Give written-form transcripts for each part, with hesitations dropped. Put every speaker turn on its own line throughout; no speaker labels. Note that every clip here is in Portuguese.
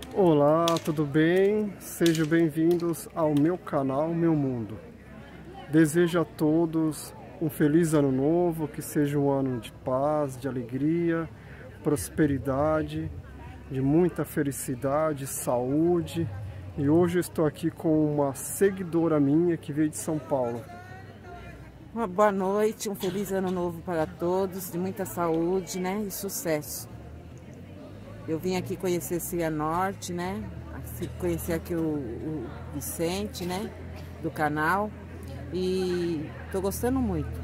Olá, tudo bem? Sejam bem-vindos ao meu canal, Meu Mundo. Desejo a todos um feliz ano novo, que seja um ano de paz, de alegria, prosperidade, de muita felicidade, saúde. E hoje eu estou aqui com uma seguidora minha que veio de São Paulo.
Uma boa noite, um feliz ano novo para todos, de muita saúde, né, e sucesso. Eu vim aqui conhecer Cianorte, né, conhecer aqui o Vicente, né, do canal, e tô gostando muito.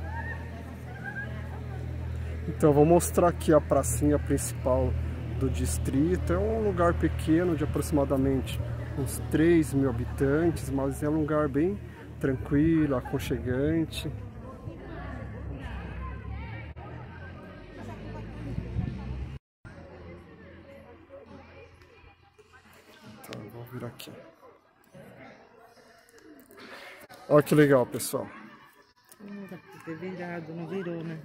Então vou mostrar aqui a pracinha principal do distrito. É um lugar pequeno, de aproximadamente uns 3.000 habitantes, mas é um lugar bem tranquilo, aconchegante. Então, vou vir aqui. Olha que legal, pessoal.
Dá pra ter virado, não virou, né?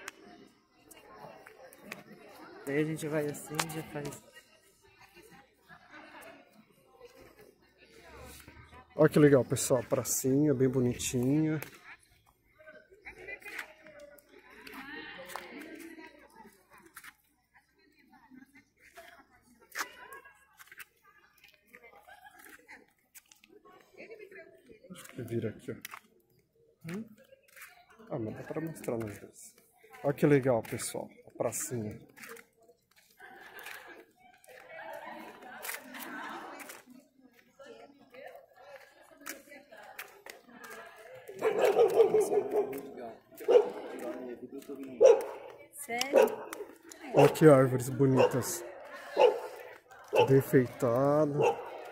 Daí a gente vai assim, já faz.
Olha que legal, pessoal. Pracinha, bem bonitinha. Deixa eu vir aqui, ó. Ah, mas dá pra mostrar nas vezes. Olha que legal, pessoal. A pracinha.
Sério?
Olha que árvores bonitas. Tudo enfeitado.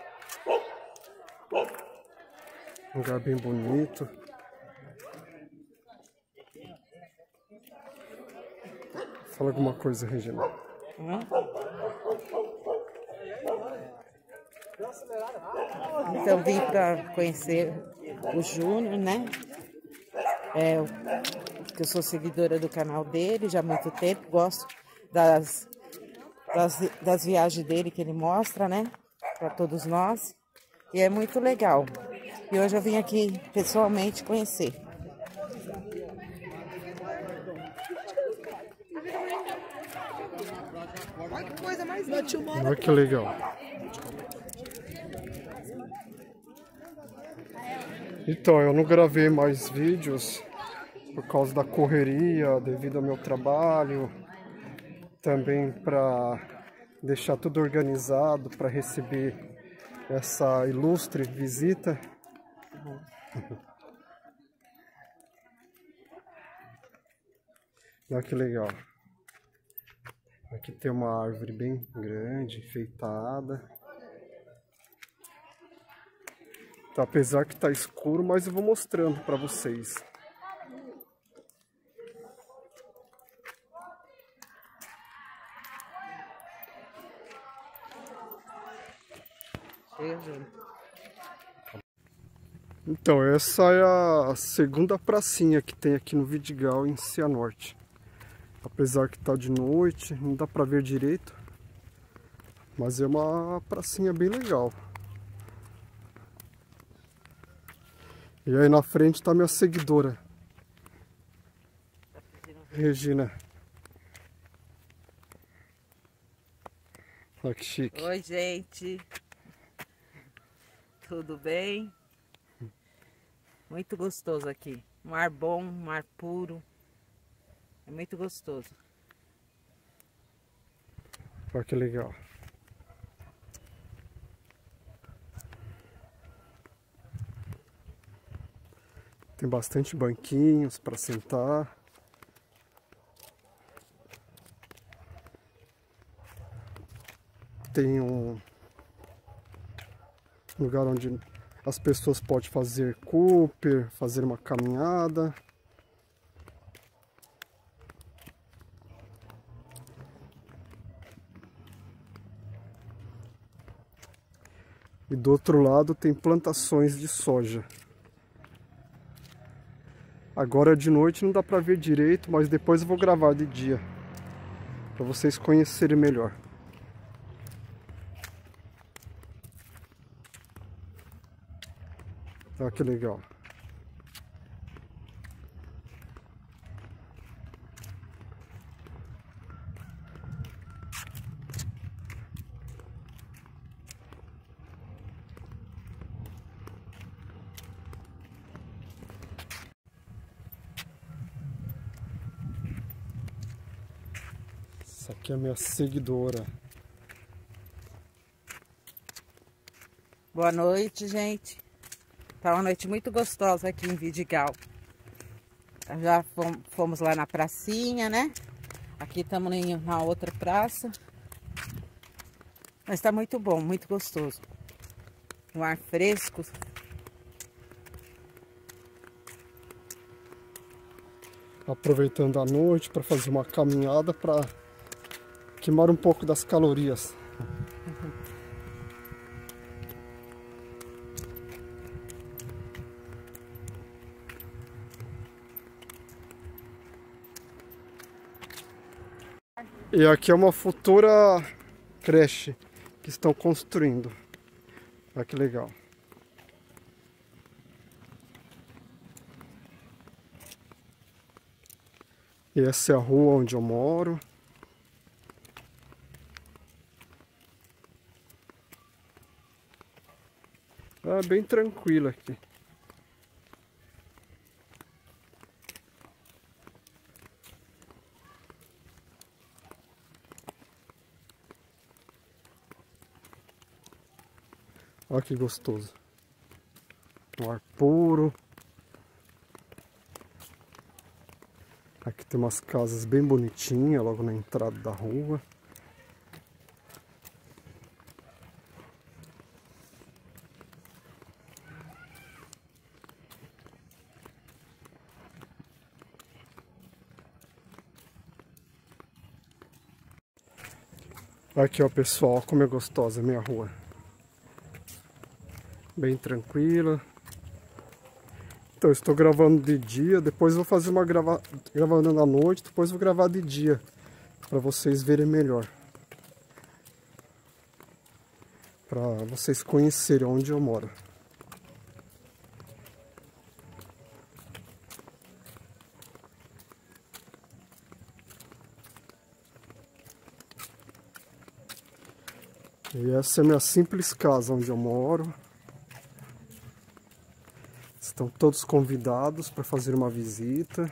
Um lugar bem bonito. Fala alguma coisa, Regina.
Então vim para conhecer o Júnior, né? Que eu sou seguidora do canal dele já há muito tempo, gosto das viagens dele que ele mostra, né? Para todos nós. E é muito legal. E hoje eu vim aqui pessoalmente conhecer.
Olha que legal. Então, eu não gravei mais vídeos por causa da correria, devido ao meu trabalho, também para deixar tudo organizado para receber essa ilustre visita. Olha que legal. Aqui tem uma árvore bem grande, enfeitada. Tá, apesar que tá escuro, mas eu vou mostrando para vocês. Então, essa é a segunda pracinha que tem aqui no Vidigal, em Cianorte. Apesar que tá de noite, não dá pra ver direito, mas é uma pracinha bem legal. E aí na frente tá minha seguidora, Regina. Olha que chique.
Oi, gente. Tudo bem? Muito gostoso aqui. Um ar bom, um ar puro. É muito gostoso.
Olha que legal. Tem bastante banquinhos para sentar. Tem um lugar onde as pessoas podem fazer Cooper, fazer uma caminhada. E do outro lado tem plantações de soja. Agora de noite não dá pra ver direito, mas depois eu vou gravar de dia, para vocês conhecerem melhor. Olha que legal. Essa aqui é a minha seguidora.
Boa noite, gente. Tá uma noite muito gostosa aqui em Vidigal. Já fomos lá na pracinha, né? Aqui estamos na outra praça. Mas tá muito bom, muito gostoso. Um ar fresco.
Aproveitando a noite para fazer uma caminhada para queimar um pouco das calorias. E aqui é uma futura creche que estão construindo. Olha que legal. E essa é a rua onde eu moro. É bem tranquilo aqui. Olha que gostoso. Um ar puro. Aqui tem umas casas bem bonitinhas logo na entrada da rua. Aqui ó pessoal, como é gostosa a minha rua. Bem tranquila. Então eu estou gravando de dia, depois vou fazer uma gravando na noite, depois vou gravar de dia para vocês verem melhor. Para vocês conhecerem onde eu moro. E essa é a minha simples casa onde eu moro. Estão todos convidados para fazer uma visita.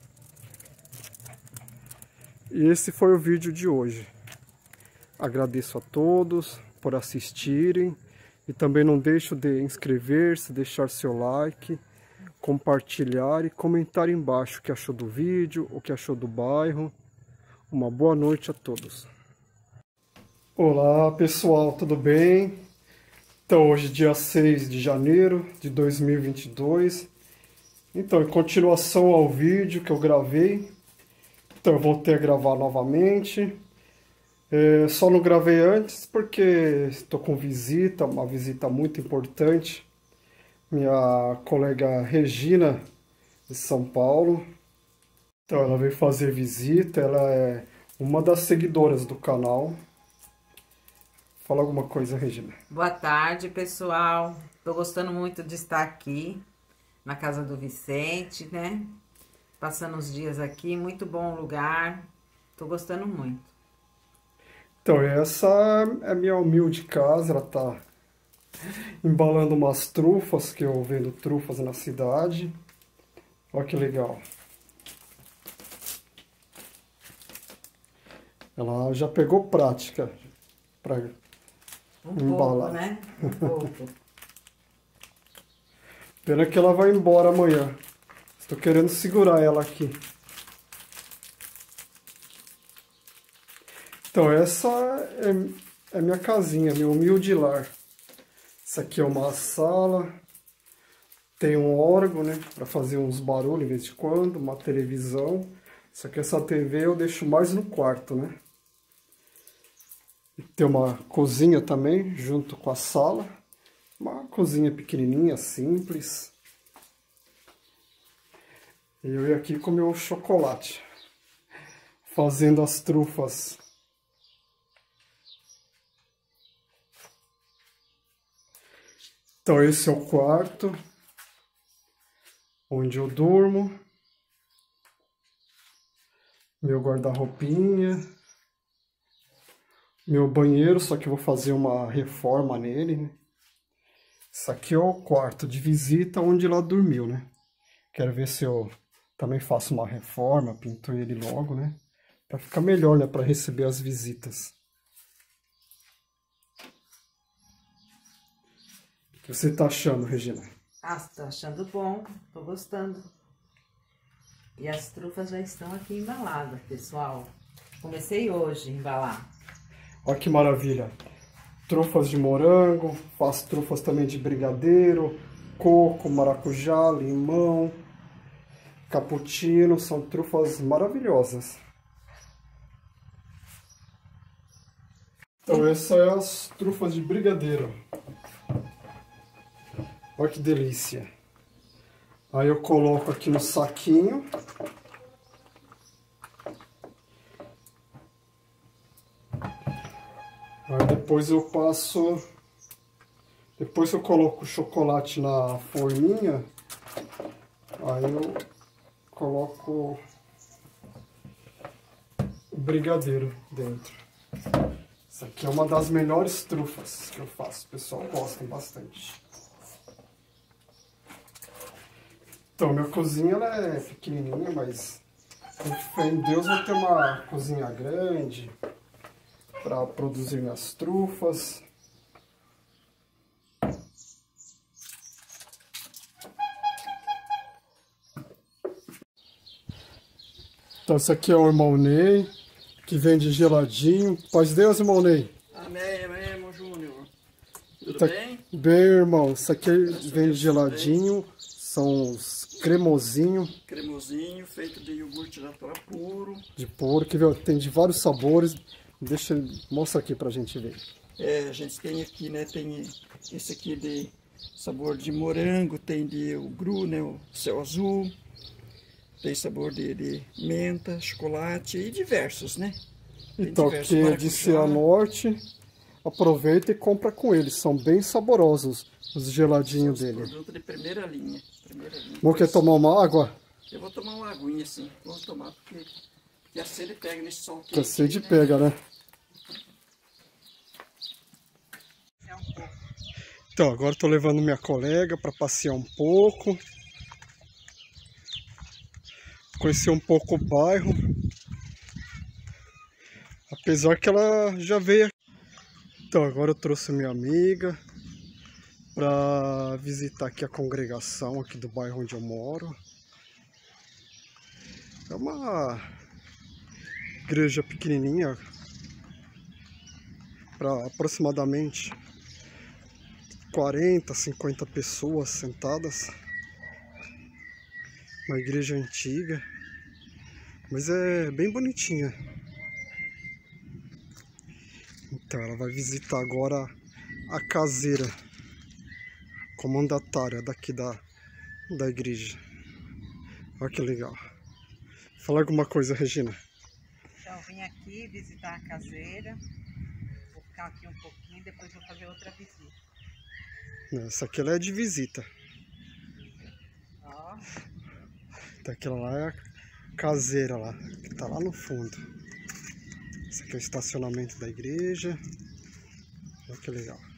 E esse foi o vídeo de hoje. Agradeço a todos por assistirem. E também não deixe de inscrever-se, deixar seu like, compartilhar e comentar embaixo o que achou do vídeo, o que achou do bairro. Uma boa noite a todos. Olá pessoal, tudo bem? Então hoje dia 6 de janeiro de 2022. Então em continuação ao vídeo que eu gravei. Então eu voltei a gravar novamente. Só não gravei antes porque estou com visita, uma visita muito importante. Minha colega Regina de São Paulo. Então ela veio fazer visita, ela é uma das seguidoras do canal. Fala alguma coisa, Regina.
Boa tarde, pessoal. Tô gostando muito de estar aqui na casa do Vicente, né? Passando os dias aqui, muito bom lugar. Tô gostando muito.
Então, essa é a minha humilde casa. Ela tá embalando umas trufas, que eu vendo trufas na cidade. Olha que legal. Ela já pegou prática para embalar.
Pouco, né? Um pouco.
Pena que ela vai embora amanhã. Estou querendo segurar ela aqui. Então essa é minha casinha, meu humilde lar. Essa aqui é uma sala. Tem um órgão, né? Para fazer uns barulhos de vez em quando. Uma televisão. Essa TV eu deixo mais no quarto, né? Tem uma cozinha também, junto com a sala. Uma cozinha pequenininha, simples. E eu ia aqui com meu chocolate. Fazendo as trufas. Então esse é o quarto. onde eu durmo, meu guarda-roupinha, meu banheiro, só que eu vou fazer uma reforma nele, né? Isso aqui é o quarto de visita onde ela dormiu, né? Quero ver se eu também faço uma reforma, pinto ele logo, né? Pra ficar melhor, né? Pra receber as visitas. O que você tá achando, Regina?
Ah, tô achando bom, tô gostando. E as trufas já estão aqui embaladas, pessoal. Comecei hoje a embalar.
Olha que maravilha. Trufas de morango, faço trufas também de brigadeiro, coco, maracujá, limão, cappuccino, são trufas maravilhosas. Então essas são as trufas de brigadeiro. Olha que delícia. Aí eu coloco aqui no saquinho. Aí depois eu passo... Depois eu coloco o chocolate na forminha. Aí eu coloco o brigadeiro dentro. Essa aqui é uma das melhores trufas que eu faço. O pessoal gosta bastante. Então, minha cozinha ela é pequenininha, mas com fé em Deus vou ter uma cozinha grande para produzir minhas trufas. Então, esse aqui é o irmão Ney, que vende geladinho. Paz de Deus, irmão Ney.
Amém, amém, irmão Júnior. Tudo
Tá
bem?
Bem, irmão. Isso aqui vende geladinho. São os cremosinho.
Cremosinho, feito de iogurte natural puro.
De porco, viu? Tem de vários sabores. Mostra aqui pra gente ver.
É, a gente tem aqui, né, tem esse aqui de sabor de morango, tem de o gru, né, o céu azul. Tem sabor de menta, chocolate e diversos, né? Tem
Então,
diversos,
que é de Cianorte, aproveita e compra com eles. São bem saborosos os geladinhos dele.
Produto de primeira linha.
Não quer tomar uma água?
Eu vou tomar uma aguinha assim. Vou tomar porque a sede pega nesse sol quente.
Que a sede
né?
pega, né? Então, agora estou levando minha colega para passear um pouco. Conhecer um pouco o bairro. Apesar que ela já veio. Então, agora eu trouxe minha amiga para visitar aqui a congregação aqui do bairro onde eu moro. É uma igreja pequenininha, para aproximadamente 40, 50 pessoas sentadas. Uma igreja antiga, mas é bem bonitinha. Então ela vai visitar agora a caseira comandatária daqui da igreja. Olha que legal. Fala alguma coisa, Regina.
Então, vim aqui visitar a caseira. Vou ficar aqui um pouquinho, depois vou fazer outra visita.
Essa aqui ela é de visita.
Ó.
Então, aquela lá é a caseira lá, que tá lá no fundo. Esse aqui é o estacionamento da igreja. Olha que legal.